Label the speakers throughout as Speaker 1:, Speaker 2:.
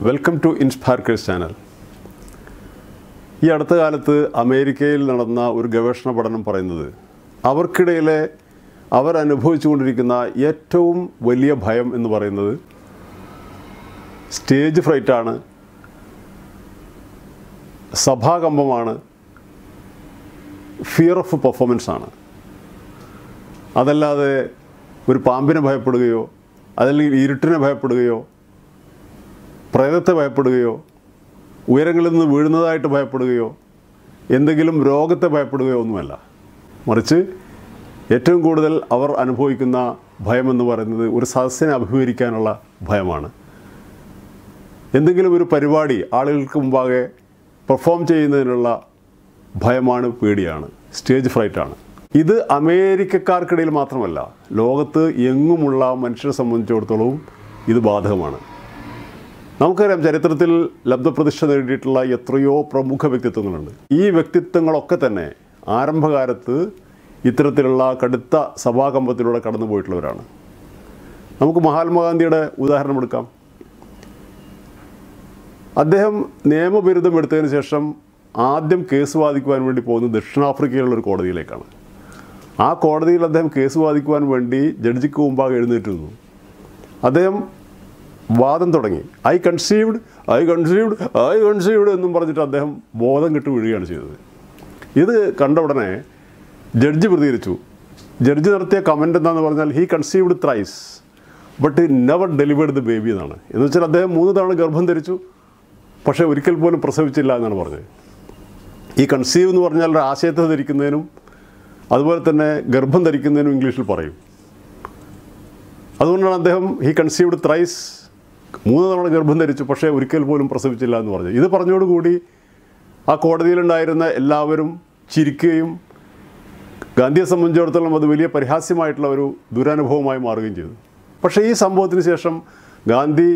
Speaker 1: Welcome to ഇൻസ്പയർക്കേഴ്സ് channel. ഈ അടുത്ത കാലത്ത് അമേരിക്കയിൽ നടന്ന ഒരു ഗവേഷണ പഠനം പറയുന്നത് അവർക്കിടയിലെ അവർ അനുഭവിച്ചുകൊണ്ടിരിക്കുന്ന ഏറ്റവും വലിയ ഭയം എന്ന് പറയുന്നത് സ്റ്റേജ് ഫ്രൈറ്റാണ്, സഭാകമ്പമാണ്, ഫിയർ ഓഫ് പെർഫോമൻസ് ആണ്. അതല്ലാതെ ഒരു പാമ്പിനെ ഭയപ്പെടുകയോ അതല്ലെങ്കിൽ ഇരുട്ടിനെ ഭയപ്പെടുകയോ പ്രേതത്തെ ഭയപ്പെടുകയോ ഉയരങ്ങളിൽ നിന്ന് വീഴുന്നതായിട്ട് ഭയപ്പെടുകയോ എന്തെങ്കിലും രോഗത്തെ ഭയപ്പെടുകയോ ഒന്നുമല്ല. മറിച്ച് ഏറ്റവും കൂടുതൽ അവർ അനുഭവിക്കുന്ന ഭയമെന്ന് പറയുന്നത് ഒരു സദസ്സിനെ അഭിമുഖീകരിക്കാനുള്ള ഭയമാണ്. എന്തെങ്കിലും ഒരു പരിപാടി ആളുകൾക്ക് മുമ്പാകെ പെർഫോം ചെയ്യുന്നതിനുള്ള ഭയമാണ്, പേടിയാണ്, സ്റ്റേജ് ഫ്രൈറ്റാണ്. ഇത് അമേരിക്കക്കാർക്കിടയിൽ മാത്രമല്ല, ലോകത്ത് എങ്ങുമുള്ള മനുഷ്യരെ സംബന്ധിച്ചിടത്തോളവും ഇത് ബാധകമാണ്. നമുക്കറിയാം, ചരിത്രത്തിൽ ലബ്ധപ്രതിഷ്ഠ നേടിയിട്ടുള്ള എത്രയോ പ്രമുഖ വ്യക്തിത്വങ്ങളുണ്ട്. ഈ വ്യക്തിത്വങ്ങളൊക്കെ തന്നെ ആരംഭകാലത്ത് ഇത്തരത്തിലുള്ള കടുത്ത സഭാകമ്പത്തിലൂടെ കടന്നു പോയിട്ടുള്ളവരാണ്. നമുക്ക് മഹാത്മാഗാന്ധിയുടെ ഉദാഹരണം എടുക്കാം. അദ്ദേഹം നിയമബിരുദം എടുത്തതിന് ശേഷം ആദ്യം കേസ് വാദിക്കുവാൻ വേണ്ടി പോകുന്നത് ദക്ഷിണാഫ്രിക്കയിലുള്ള ഒരു കോടതിയിലേക്കാണ്. ആ കോടതിയിൽ അദ്ദേഹം കേസ് വാദിക്കുവാൻ വേണ്ടി ജഡ്ജിക്ക് മുമ്പാകെ എഴുന്നേറ്റ് നിന്നു. അദ്ദേഹം വാദം തുടങ്ങി. ഐ കൺസീവ്ഡ് എന്നും പറഞ്ഞിട്ട് അദ്ദേഹം ബോധം കെട്ട് വീഴുകയാണ് ചെയ്തത്. ഇത് കണ്ട ഉടനെ ജഡ്ജി പ്രതികരിച്ചു. ജഡ്ജി നടത്തിയ കമൻ്റ് എന്താണെന്ന് പറഞ്ഞാൽ, he conceived thrice but he never delivered the baby എന്നാണ്. എന്ന് വെച്ചാൽ അദ്ദേഹം 3 തവണ ഗർഭം ധരിച്ചു, പക്ഷേ ഒരിക്കൽ പോലും പ്രസവിച്ചില്ല എന്നാണ് പറഞ്ഞത്. ഈ കൺസീവ് എന്ന് പറഞ്ഞാൽ ഒരു ആശയത്തെ ധരിക്കുന്നതിനും അതുപോലെ തന്നെ ഗർഭം ധരിക്കുന്നതിനും ഇംഗ്ലീഷിൽ പറയും. അതുകൊണ്ടാണ് അദ്ദേഹം ഹി കൺസീവ്ഡ് ത്രൈസ് 3 തവണ ഗർഭം ധരിച്ചു, പക്ഷേ ഒരിക്കൽ പോലും പ്രസവിച്ചില്ല എന്ന് പറഞ്ഞു. ഇത് പറഞ്ഞോടുകൂടി ആ കോടതിയിലുണ്ടായിരുന്ന എല്ലാവരും ചിരിക്കുകയും ഗാന്ധിയെ സംബന്ധിച്ചിടത്തോളം അത് വലിയ പരിഹാസ്യമായിട്ടുള്ള ഒരു ദുരനുഭവമായി മാറുകയും ചെയ്തു. പക്ഷേ ഈ സംഭവത്തിന് ശേഷം ഗാന്ധി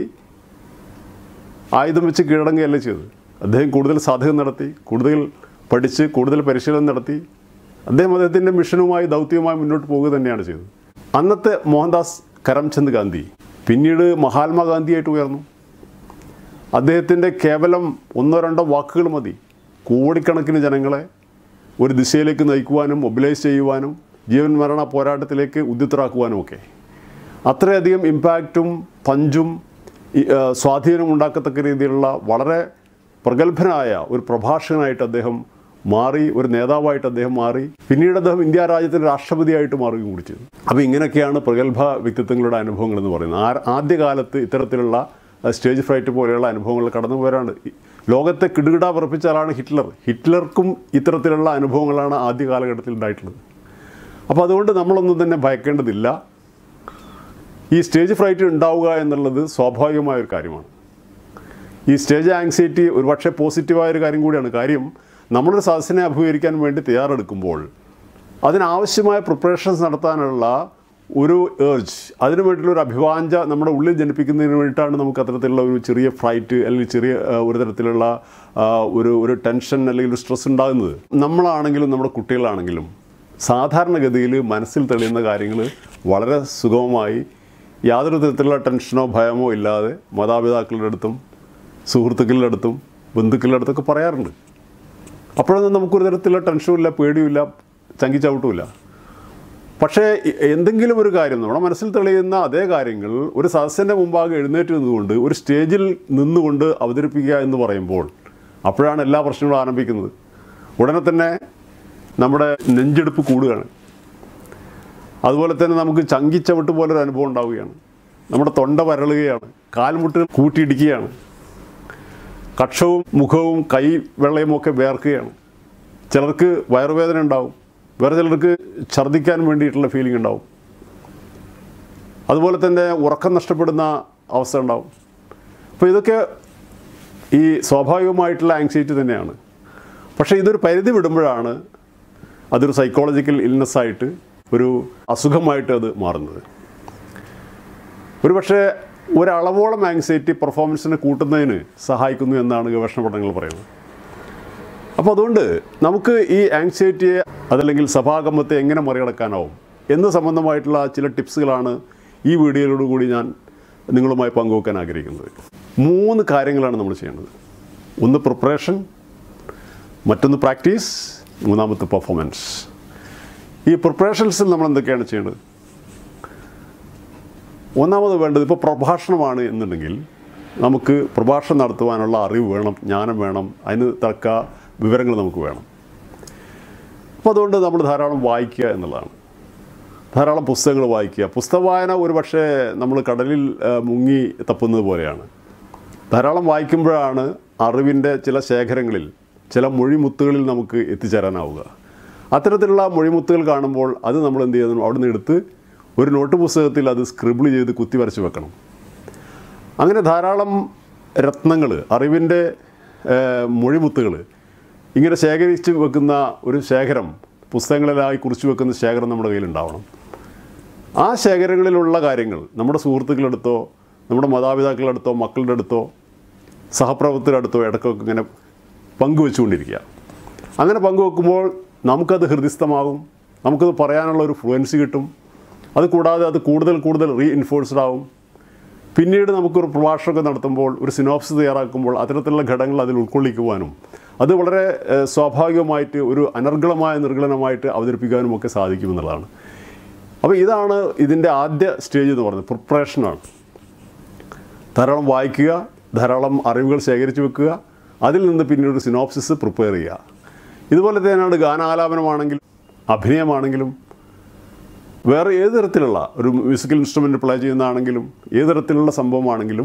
Speaker 1: ആയുധം വെച്ച് കീഴടങ്ങുകയല്ല ചെയ്തത്. അദ്ദേഹം കൂടുതൽ സാധകം നടത്തി, കൂടുതൽ പഠിച്ച്, കൂടുതൽ പരിശീലനം നടത്തി. അദ്ദേഹത്തിൻ്റെ മിഷനുമായി, ദൗത്യവുമായി മുന്നോട്ട് പോവുക തന്നെയാണ് ചെയ്തത്. അന്നത്തെ മോഹൻദാസ് കരംചന്ദ് ഗാന്ധി പിന്നീട് മഹാത്മാഗാന്ധിയായിട്ട് ഉയർന്നു. അദ്ദേഹത്തിൻ്റെ കേവലം 1-2 വാക്കുകൾ മതി കോടിക്കണക്കിന് ജനങ്ങളെ ഒരു ദിശയിലേക്ക് നയിക്കുവാനും മൊബിലൈസ് ചെയ്യുവാനും ജീവൻ മരണ പോരാട്ടത്തിലേക്ക് ഉദ്യുക്തരാക്കുവാനും ഒക്കെ. അത്രയധികം ഇമ്പാക്റ്റും പഞ്ചും സ്വാധീനവും ഉണ്ടാക്കത്തക്ക രീതിയിലുള്ള വളരെ പ്രഗത്ഭനായ ഒരു പ്രഭാഷകനായിട്ട് അദ്ദേഹം മാറി, ഒരു നേതാവായിട്ട് അദ്ദേഹം മാറി. പിന്നീട് അദ്ദേഹം ഇന്ത്യ രാജ്യത്തിൻ്റെ രാഷ്ട്രപതിയായിട്ട് മാറുകയും കൂടി ചെയ്തു. അപ്പോൾ ഇങ്ങനെയൊക്കെയാണ് പ്രഗത്ഭ വ്യക്തിത്വങ്ങളുടെ അനുഭവങ്ങൾ എന്ന് പറയുന്നത്. ആദ്യകാലത്ത് ഇത്തരത്തിലുള്ള സ്റ്റേജ് ഫ്രൈറ്റ് പോലെയുള്ള അനുഭവങ്ങൾ കടന്നു പോരാണ്. ലോകത്തെ കിടുകിട വിറപ്പിച്ച ആളാണ് ഹിറ്റ്ലർ. ഹിറ്റ്ലർക്കും ഇത്തരത്തിലുള്ള അനുഭവങ്ങളാണ് ആദ്യ കാലഘട്ടത്തിൽ ഉണ്ടായിട്ടുള്ളത്. അപ്പോൾ അതുകൊണ്ട് നമ്മളൊന്നും തന്നെ ഭയക്കേണ്ടതില്ല. ഈ സ്റ്റേജ് ഫ്രൈറ്റ് ഉണ്ടാവുക എന്നുള്ളത് സ്വാഭാവികമായൊരു കാര്യമാണ്. ഈ സ്റ്റേജ് ആങ്സൈറ്റി ഒരുപക്ഷെ പോസിറ്റീവായൊരു കാര്യം കൂടിയാണ്. കാര്യം, നമ്മളൊരു സദസ്സിനെ അഭിമുഖീകരിക്കാൻ വേണ്ടി തയ്യാറെടുക്കുമ്പോൾ അതിനാവശ്യമായ പ്രിപ്പറേഷൻസ് നടത്താനുള്ള ഒരു ഏർജ്, അതിനു വേണ്ടിയിട്ടുള്ളൊരു അഭിവാഞ്ച നമ്മുടെ ഉള്ളിൽ ജനിപ്പിക്കുന്നതിന് വേണ്ടിയിട്ടാണ് നമുക്ക് അത്തരത്തിലുള്ള ഒരു ചെറിയ ഫ്രൈറ്റ് അല്ലെങ്കിൽ ചെറിയ ഒരു തരത്തിലുള്ള ഒരു ടെൻഷൻ അല്ലെങ്കിൽ ഒരു സ്ട്രെസ് ഉണ്ടാകുന്നത്. നമ്മളാണെങ്കിലും നമ്മുടെ കുട്ടികളാണെങ്കിലും സാധാരണഗതിയിൽ മനസ്സിൽ തെളിയുന്ന കാര്യങ്ങൾ വളരെ സുഗമമായി യാതൊരു തരത്തിലുള്ള ടെൻഷനോ ഭയമോ ഇല്ലാതെ മാതാപിതാക്കളുടെ അടുത്തും സുഹൃത്തുക്കളുടെ അടുത്തും ബന്ധുക്കളുടെ അടുത്തൊക്കെ പറയാറുണ്ട്. അപ്പോഴൊന്നും നമുക്കൊരു തരത്തിലുള്ള ടെൻഷനും ഇല്ല, പേടിയുമില്ല, ചങ്കിച്ചവിട്ടുമില്ല. പക്ഷേ എന്തെങ്കിലും ഒരു കാര്യം നമ്മുടെ മനസ്സിൽ തെളിയുന്ന അതേ കാര്യങ്ങൾ ഒരു സദസ്സിൻ്റെ മുമ്പാകെ എഴുന്നേറ്റ് നിന്നുകൊണ്ട് ഒരു സ്റ്റേജിൽ നിന്നുകൊണ്ട് അവതരിപ്പിക്കുക എന്ന് പറയുമ്പോൾ അപ്പോഴാണ് എല്ലാ പ്രശ്നങ്ങളും ആരംഭിക്കുന്നത്. ഉടനെ തന്നെ നമ്മുടെ നെഞ്ചെടുപ്പ് കൂടുകയാണ്. അതുപോലെ തന്നെ നമുക്ക് ചങ്കിച്ചവിട്ട് പോലൊരു അനുഭവം ഉണ്ടാവുകയാണ്. നമ്മുടെ തൊണ്ട വരളുകയാണ്, കാൽമുട്ട് കൂട്ടിയിടിക്കുകയാണ്, കക്ഷവും മുഖവും കൈ വെള്ളയും ഒക്കെ വേർക്കുകയാണ്. ചിലർക്ക് വയറുവേദന ഉണ്ടാവും, വേറെ ചിലർക്ക് ഛർദ്ദിക്കാൻ വേണ്ടിയിട്ടുള്ള ഫീലിംഗ് ഉണ്ടാവും. അതുപോലെ തന്നെ ഉറക്കം നഷ്ടപ്പെടുന്ന അവസ്ഥ ഉണ്ടാവും. അപ്പോൾ ഇതൊക്കെ ഈ സ്വാഭാവികമായിട്ടുള്ള ആങ്സൈറ്റി തന്നെയാണ്. പക്ഷേ ഇതൊരു പരിധി വിടുമ്പോഴാണ് അതൊരു സൈക്കോളജിക്കൽ ഇൽനെസ്സായിട്ട്, ഒരു അസുഖമായിട്ട് അത് മാറുന്നത്. ഒരു പക്ഷേ ഒരളവോളം ആങ്സൈറ്റി പെർഫോമൻസിനെ കൂട്ടുന്നതിന് സഹായിക്കുന്നു എന്നാണ് ഗവേഷണ പഠനങ്ങൾ പറയുന്നത്. അപ്പോൾ അതുകൊണ്ട് നമുക്ക് ഈ ആങ്സൈറ്റിയെ അതല്ലെങ്കിൽ സഭാകമ്പത്തെ എങ്ങനെ മറികടക്കാനാവും എന്ന് സംബന്ധമായിട്ടുള്ള ചില ടിപ്സുകളാണ് ഈ വീഡിയോയിലൂടെ കൂടി ഞാൻ നിങ്ങളുമായി പങ്കുവെക്കാൻ ആഗ്രഹിക്കുന്നത്. 3 കാര്യങ്ങളാണ് നമ്മൾ ചെയ്യേണ്ടത്. ഒന്ന് പ്രിപ്പറേഷൻ, മറ്റൊന്ന് പ്രാക്ടീസ്, മൂന്നാമത്തെ പെർഫോമൻസ്. ഈ പ്രിപ്പറേഷൻസിൽ നമ്മൾ എന്തൊക്കെയാണ് ചെയ്യേണ്ടത്? ഒന്നാമത് വേണ്ടത്, ഇപ്പോൾ പ്രഭാഷണമാണ് എന്നുണ്ടെങ്കിൽ നമുക്ക് പ്രഭാഷണം നടത്തുവാനുള്ള അറിവ് വേണം, ജ്ഞാനം വേണം, അതിന് തക്ക വിവരങ്ങൾ നമുക്ക് വേണം. അപ്പോൾ അതുകൊണ്ട് നമ്മൾ ധാരാളം വായിക്കുക എന്നുള്ളതാണ്. ധാരാളം പുസ്തകങ്ങൾ വായിക്കുക. പുസ്തക വായന ഒരു പക്ഷേ നമ്മൾ കടലിൽ മുങ്ങി തപ്പുന്നത് പോലെയാണ്. ധാരാളം വായിക്കുമ്പോഴാണ് അറിവിൻ്റെ ചില ശേഖരങ്ങളിൽ, ചില മൊഴിമുത്തുകളിൽ നമുക്ക് എത്തിച്ചേരാനാവുക. അത്തരത്തിലുള്ള മൊഴിമുത്തുകൾ കാണുമ്പോൾ അത് നമ്മൾ എന്ത് ചെയ്യുന്നു, അവിടെ നിന്ന് എടുത്ത് ഒരു നോട്ട് പുസ്തകത്തിൽ അത് സ്ക്രിബിൾ ചെയ്ത് കുത്തി വരച്ച് വെക്കണം. അങ്ങനെ ധാരാളം രത്നങ്ങൾ, അറിവിൻ്റെ മൊഴിമുത്തുകൾ ഇങ്ങനെ ശേഖരിച്ച് വെക്കുന്ന ഒരു ശേഖരം, പുസ്തകങ്ങളിലായി കുറിച്ച് വെക്കുന്ന ശേഖരം നമ്മുടെ കയ്യിലുണ്ടാവണം. ആ ശേഖരങ്ങളിലുള്ള കാര്യങ്ങൾ നമ്മുടെ സുഹൃത്തുക്കളുടെ അടുത്തോ, നമ്മുടെ മാതാപിതാക്കളുടെ അടുത്തോ, മക്കളുടെ അടുത്തോ, സഹപ്രവർത്തകരുടെ അടുത്തോ ഇടയ്ക്കൊക്കെ ഇങ്ങനെ പങ്കുവെച്ചുകൊണ്ടിരിക്കുക. അങ്ങനെ പങ്കുവെക്കുമ്പോൾ നമുക്കത് ഹൃദിസ്ഥമാകും, നമുക്കത് പറയാനുള്ള ഒരു ഫ്ലുവൻസി കിട്ടും. അത് കൂടാതെ അത് കൂടുതൽ റീഇൻഫോഴ്സ്ഡ് ആവും. പിന്നീട് നമുക്കൊരു പ്രഭാഷണമൊക്കെ നടത്തുമ്പോൾ, ഒരു സിനോപ്സിസ് തയ്യാറാക്കുമ്പോൾ അത്തരത്തിലുള്ള ഘടകങ്ങൾ അതിൽ ഉൾക്കൊള്ളിക്കുവാനും അത് വളരെ സ്വാഭാവികമായിട്ട് ഒരു അനർഗളമായ നിർഗളനമായിട്ട് അവതരിപ്പിക്കാനും ഒക്കെ സാധിക്കുമെന്നുള്ളതാണ്. അപ്പോൾ ഇതാണ് ഇതിൻ്റെ ആദ്യ സ്റ്റേജ് എന്ന് പറയുന്നത്, പ്രിപ്പറേഷനാണ്. ധാരാളം വായിക്കുക, ധാരാളം അറിവുകൾ ശേഖരിച്ച് വെക്കുക, അതിൽ നിന്ന് പിന്നീട് ഒരു സിനോപ്സിസ് പ്രിപ്പയർ ചെയ്യുക. ഇതുപോലെ തന്നെയാണ് ഗാനാലാപനമാണെങ്കിലും അഭിനയമാണെങ്കിലും വേറെ ഏത് തരത്തിലുള്ള ഒരു മ്യൂസിക്കൽ ഇൻസ്ട്രുമെൻ്റ് പ്ലേ ചെയ്യുന്നതാണെങ്കിലും ഏത് തരത്തിലുള്ള സംഭവമാണെങ്കിലും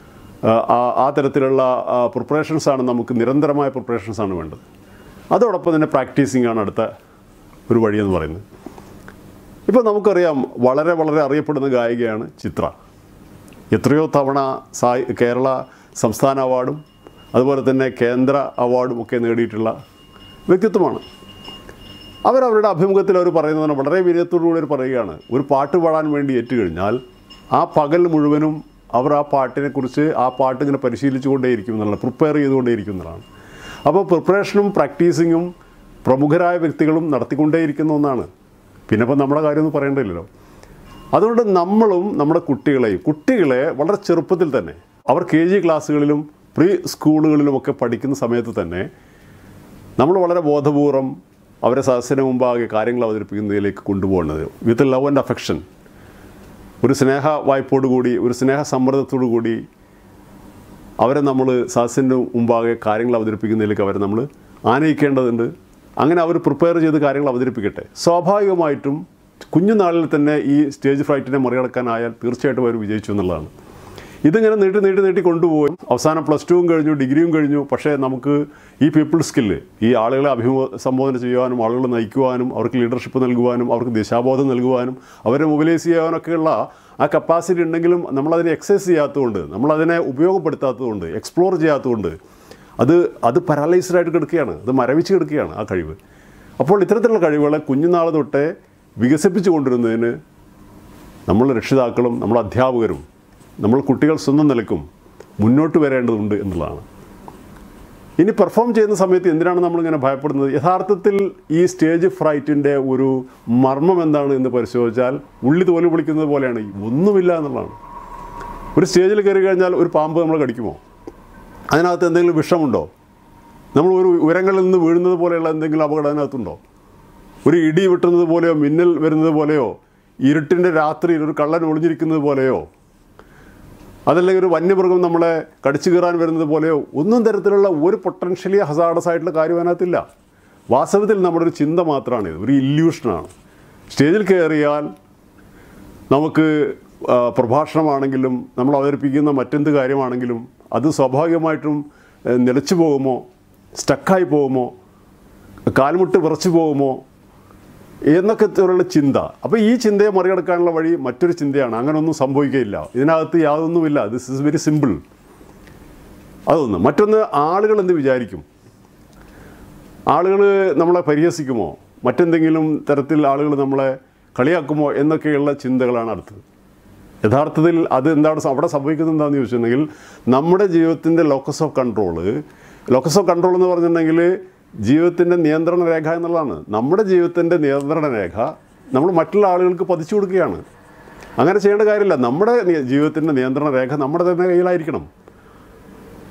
Speaker 1: ആ തരത്തിലുള്ള പ്രിപ്പറേഷൻസാണ് നമുക്ക്, നിരന്തരമായ പ്രിപ്പറേഷൻസാണ് വേണ്ടത്. അതോടൊപ്പം തന്നെ പ്രാക്ടീസിങ് ആണ് അടുത്ത ഒരു വഴിയെന്ന് പറയുന്നത്. ഇപ്പോൾ നമുക്കറിയാം, വളരെ അറിയപ്പെടുന്ന ഗായികയാണ് ചിത്ര. എത്രയോ തവണ കേരള സംസ്ഥാന അവാർഡും അതുപോലെ തന്നെ കേന്ദ്ര അവാർഡും ഒക്കെ നേടിയിട്ടുള്ള വ്യക്തിത്വമാണ്. അവരവരുടെ അഭിമുഖത്തിൽ അവർ പറയുന്നതാണ്, വളരെ വിനയത്തോടുകൂടി അവർ പറയുകയാണ്, ഒരു പാട്ട് പാടാൻ വേണ്ടി ഏറ്റുകഴിഞ്ഞാൽ ആ പകൽ മുഴുവനും അവർ ആ പാട്ടിനെക്കുറിച്ച്, ആ പാട്ട് ഇങ്ങനെ പരിശീലിച്ചു കൊണ്ടേയിരിക്കും എന്നുള്ളത്, പ്രിപ്പയർ ചെയ്തുകൊണ്ടേയിരിക്കും എന്നുള്ളതാണ്. അപ്പോൾ പ്രിപ്പറേഷനും പ്രാക്ടീസിങ്ങും പ്രമുഖരായ വ്യക്തികളും നടത്തിക്കൊണ്ടേയിരിക്കുന്ന ഒന്നാണ്. പിന്നെ ഇപ്പം നമ്മുടെ കാര്യമൊന്നും പറയേണ്ടതില്ലല്ലോ. അതുകൊണ്ട് നമ്മളും നമ്മുടെ കുട്ടികളെ വളരെ ചെറുപ്പത്തിൽ തന്നെ, അവർ KG ക്ലാസ്സുകളിലും പ്രീ സ്കൂളുകളിലുമൊക്കെ പഠിക്കുന്ന സമയത്ത് തന്നെ നമ്മൾ വളരെ ബോധപൂർവം അവരെ സദസ്സിന് മുമ്പാകെ കാര്യങ്ങൾ അവതരിപ്പിക്കുന്നതിലേക്ക് കൊണ്ടുപോകുന്നത് വിത്ത് ലവ് ആൻഡ് അഫെക്ഷൻ, ഒരു സ്നേഹ വായ്പോടുകൂടി, ഒരു സ്നേഹ സമ്മർദ്ദത്തോടു കൂടി അവരെ നമ്മൾ സദസ്സിന് മുമ്പാകെ കാര്യങ്ങൾ അവതരിപ്പിക്കുന്നതിലേക്ക് അവരെ നമ്മൾ ആനയിക്കേണ്ടതുണ്ട്. അങ്ങനെ അവർ പ്രിപ്പയർ ചെയ്ത് കാര്യങ്ങൾ അവതരിപ്പിക്കട്ടെ. സ്വാഭാവികമായിട്ടും കുഞ്ഞുനാളിൽ തന്നെ ഈ സ്റ്റേജ് ഫ്രൈറ്റിനെ മറികടക്കാനായാൽ തീർച്ചയായിട്ടും അവർ വിജയിച്ചു എന്നുള്ളതാണ്. ഇതിങ്ങനെ നീട്ടി കൊണ്ടുപോയി അവസാനം +2 കഴിഞ്ഞു, ഡിഗ്രിയും കഴിഞ്ഞു. പക്ഷേ നമുക്ക് ഈ പീപ്പിൾ സ്കില്ല്, ഈ ആളുകളെ സംബോധന ചെയ്യുവാനും, ആളുകളെ നയിക്കുവാനും, അവർക്ക് ലീഡർഷിപ്പ് നൽകുവാനും, അവർക്ക് ദിശാബോധം നൽകുവാനും, അവരെ മൊബിലൈസ് ചെയ്യാനൊക്കെയുള്ള ആ കപ്പാസിറ്റി ഉണ്ടെങ്കിലും നമ്മളതിനെ എക്സസൈസ് ചെയ്യാത്തതുകൊണ്ട്, നമ്മളതിനെ ഉപയോഗപ്പെടുത്താത്തതുകൊണ്ട്, എക്സ്പ്ലോർ ചെയ്യാത്തതുകൊണ്ട് അത് പാരലൈസ്ഡായിട്ട് കിടക്കുകയാണ്, അത് മരവിച്ച് കിടക്കുകയാണ് ആ കഴിവ്. അപ്പോൾ ഇത്തരത്തിലുള്ള കഴിവുകളെ കുഞ്ഞുനാൾ തൊട്ടേ വികസിപ്പിച്ചു കൊണ്ടിരുന്നതിന് നമ്മൾ രക്ഷിതാക്കളും നമ്മൾ അധ്യാപകരും നമ്മൾ കുട്ടികൾ സ്വന്തം നിലക്കും മുന്നോട്ട് വരേണ്ടതുണ്ട് എന്നുള്ളതാണ്. ഇനി പെർഫോം ചെയ്യുന്ന സമയത്ത് എന്തിനാണ് നമ്മളിങ്ങനെ ഭയപ്പെടുന്നത്? യഥാർത്ഥത്തിൽ ഈ സ്റ്റേജ് ഫ്രൈറ്റിൻ്റെ ഒരു മർമ്മം എന്താണ് എന്ന് പരിശോധിച്ചാൽ ഉള്ളി തോല് പൊളിക്കുന്നത് പോലെയാണ്, ഒന്നുമില്ല എന്നുള്ളതാണ്. ഒരു സ്റ്റേജിൽ കയറി കഴിഞ്ഞാൽ ഒരു പാമ്പ് നമ്മൾ കടിക്കുമോ? അതിനകത്ത് എന്തെങ്കിലും വിഷമുണ്ടോ? നമ്മൾ ഒരു ഉയരങ്ങളിൽ നിന്ന് വീഴുന്നത് പോലെയുള്ള എന്തെങ്കിലും അപകടം അതിനകത്തുണ്ടോ? ഒരു ഇടി വെട്ടുന്നത് പോലെയോ, മിന്നൽ വരുന്നത് പോലെയോ, ഇരുട്ടിൻ്റെ രാത്രിയിൽ ഒരു കള്ളൻ ഒളിഞ്ഞിരിക്കുന്നത് പോലെയോ, അതല്ലെങ്കിൽ ഒരു വന്യമൃഗം നമ്മളെ കടിച്ചു കീറാൻ വരുന്നത് പോലെയോ ഒന്നും തരത്തിലുള്ള ഒരു പൊട്ടൻഷ്യലി ഹസാർഡസ് ആയിട്ടുള്ള കാര്യം അതിനകത്തില്ല. വാസ്തവത്തിൽ നമ്മുടെ ഒരു ചിന്ത മാത്രമാണിത്, ഒരു ഇല്യൂഷനാണ്. സ്റ്റേജിൽ കയറിയാൽ നമുക്ക് പ്രഭാഷണമാണെങ്കിലും നമ്മൾ അവതരിപ്പിക്കുന്ന മറ്റെന്ത് കാര്യമാണെങ്കിലും അത് സ്വാഭാവികമായിട്ടും നിലച്ചു പോകുമോ, സ്റ്റക്കായി പോകുമോ, കാൽമുട്ട് വിറച്ചു പോകുമോ എന്നൊക്കെ ഉള്ള ചിന്ത. അപ്പോൾ ഈ ചിന്തയെ മറികടക്കാനുള്ള വഴി മറ്റൊരു ചിന്തയാണ്. അങ്ങനെയൊന്നും സംഭവിക്കുകയില്ല, ഇതിനകത്ത് യാതൊന്നുമില്ല, ദിസ് ഈസ് വെരി സിമ്പിൾ. അതൊന്ന്. മറ്റൊന്ന്, ആളുകൾ എന്ത് വിചാരിക്കും? ആളുകൾ നമ്മളെ പരിഹസിക്കുമോ, മറ്റെന്തെങ്കിലും തരത്തിൽ ആളുകൾ നമ്മളെ കളിയാക്കുമോ എന്നൊക്കെയുള്ള ചിന്തകളാണ് അടുത്തത്. യഥാർത്ഥത്തിൽ അത് എന്താണ് അവിടെ സംഭവിക്കുന്നത് എന്താണെന്ന് ചോദിച്ചിട്ടുണ്ടെങ്കിൽ, നമ്മുടെ ജീവിതത്തിൻ്റെ ലോക്കസ് ഓഫ് കൺട്രോൾ എന്ന് പറഞ്ഞിട്ടുണ്ടെങ്കിൽ ജീവിതത്തിൻ്റെ നിയന്ത്രണ രേഖ എന്നുള്ളതാണ്. നമ്മുടെ ജീവിതത്തിൻ്റെ നിയന്ത്രണ രേഖ നമ്മൾ മറ്റുള്ള ആളുകൾക്ക് പതിച്ചു കൊടുക്കുകയാണ്. അങ്ങനെ ചെയ്യേണ്ട കാര്യമില്ല. നമ്മുടെ ജീവിതത്തിൻ്റെ നിയന്ത്രണ രേഖ നമ്മുടെ തന്നെ കയ്യിലായിരിക്കണം.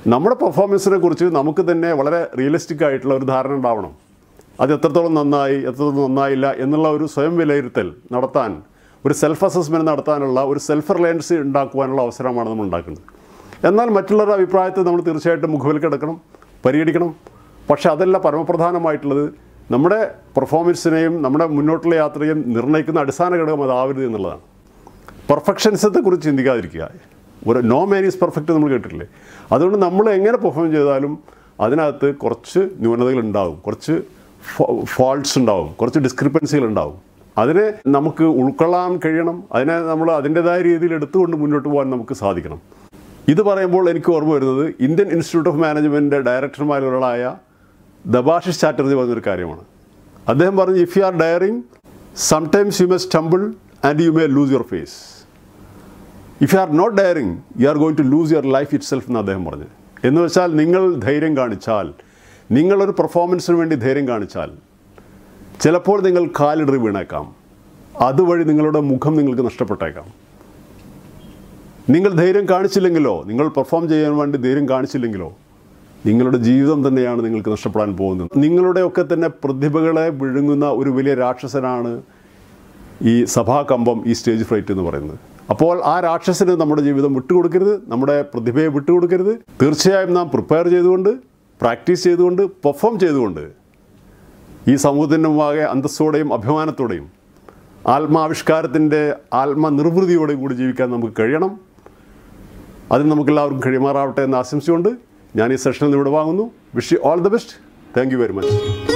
Speaker 1: നമ്മുടെ പെർഫോമൻസിനെ കുറിച്ച് നമുക്ക് തന്നെ വളരെ റിയലിസ്റ്റിക് ആയിട്ടുള്ള ഒരു ധാരണ ഉണ്ടാവണം. അത് എത്രത്തോളം നന്നായി, എത്രത്തോളം നന്നായില്ല എന്നുള്ള ഒരു സ്വയം വിലയിരുത്തൽ നടത്താൻ, ഒരു സെൽഫ് അസസ്മെൻറ്റ് നടത്താനുള്ള ഒരു സെൽഫ് റിലയൻസ് ഉണ്ടാക്കുവാനുള്ള അവസരമാണ് നമ്മൾ ഉണ്ടാക്കുന്നത്. എന്നാൽ മറ്റുള്ളവരുടെ അഭിപ്രായത്തെ നമ്മൾ തീർച്ചയായിട്ടും മുഖവിലക്കെടുക്കണം, പരിഗണിക്കണം. പക്ഷേ അതല്ല പരമപ്രധാനമായിട്ടുള്ളത്. നമ്മുടെ പെർഫോമൻസിനെയും നമ്മുടെ മുന്നോട്ടുള്ള യാത്രയും നിർണ്ണയിക്കുന്ന അടിസ്ഥാന ഘടകം അതാവരുത് എന്നുള്ളതാണ്. പെർഫെക്ഷൻസത്തെക്കുറിച്ച് ചിന്തിക്കാതിരിക്കുക. ഒരു നോ മാൻ ഈസ് പെർഫെക്റ്റ് നമ്മൾ കേട്ടിട്ടില്ലേ? അതുകൊണ്ട് നമ്മൾ എങ്ങനെ പെർഫോം ചെയ്താലും അതിനകത്ത് കുറച്ച് ന്യൂനതകളുണ്ടാവും, കുറച്ച് ഫോൾട്ട്സ് ഉണ്ടാവും, കുറച്ച് ഡിസ്ക്രിപ്പൻസികൾ ഉണ്ടാവും. അതിനെ നമുക്ക് ഉൾക്കൊള്ളാൻ കഴിയണം. അതിനെ നമ്മൾ അതിൻ്റെതായ രീതിയിൽ എടുത്തുകൊണ്ട് മുന്നോട്ട് പോകാൻ നമുക്ക് സാധിക്കണം. ഇത് പറയുമ്പോൾ എനിക്ക് ഓർമ്മ വരുന്നത് ഇന്ത്യൻ ഇൻസ്റ്റിറ്റ്യൂട്ട് ഓഫ് മാനേജ്മെൻറ്റിൻ്റെ ഡയറക്ടർമാരിൽ ഒരാളായ ദബാഷിഷ് ചാറ്റർജി പറഞ്ഞൊരു കാര്യമാണ്. അദ്ദേഹം പറഞ്ഞു, if you are daring sometimes you may stumble and you may lose your face. If you are not daring you are going to lose your life itself എന്ന് അദ്ദേഹം പറഞ്ഞു. എന്ന് വെച്ചാൽ നിങ്ങൾ ധൈര്യം കാണിച്ചാൽ, നിങ്ങളൊരു പെർഫോമൻസിന് വേണ്ടി ധൈര്യം കാണിച്ചാൽ ചിലപ്പോൾ നിങ്ങൾ കാലിടറി വീണേക്കാം. അതുവഴി നിങ്ങളുടെ മുഖം നിങ്ങൾക്ക് നഷ്ടപ്പെട്ടേക്കാം. നിങ്ങൾ ധൈര്യം കാണിച്ചില്ലെങ്കിലോ, നിങ്ങൾ പെർഫോം ചെയ്യാൻ വേണ്ടി ധൈര്യം കാണിച്ചില്ലെങ്കിലോ നിങ്ങളുടെ ജീവിതം തന്നെയാണ് നിങ്ങൾക്ക് നഷ്ടപ്പെടാൻ പോകുന്നത്. നിങ്ങളുടെയൊക്കെ തന്നെ പ്രതിഭകളെ വിഴുങ്ങുന്ന ഒരു വലിയ രാക്ഷസനാണ് ഈ സഭാകമ്പം, ഈ സ്റ്റേജ് ഫ്രൈറ്റ് എന്ന് പറയുന്നത്. അപ്പോൾ ആ രാക്ഷസന് നമ്മുടെ ജീവിതം വിട്ടുകൊടുക്കരുത്, നമ്മുടെ പ്രതിഭയെ വിട്ടുകൊടുക്കരുത്. തീർച്ചയായും നാം പ്രിപ്പയർ ചെയ്തുകൊണ്ട്, പ്രാക്ടീസ് ചെയ്തുകൊണ്ട്, പെർഫോം ചെയ്തുകൊണ്ട് ഈ സമൂഹത്തിൻ്റെ മുമ്പാകെ അന്തസ്സോടെയും അഭിമാനത്തോടെയും ആത്മാവിഷ്കാരത്തിൻ്റെ ആത്മനിർവൃതിയോടെയും കൂടി ജീവിക്കാൻ നമുക്ക് കഴിയണം. അതിന് നമുക്കെല്ലാവർക്കും കഴിയുമാറാവട്ടെ എന്ന് ആശംസിച്ചുകൊണ്ട് ഞാൻ ഈ സെഷനിൽ നിന്ന് ഇവിടെ വാങ്ങുന്നു. Wish you all the best. Thank you very much.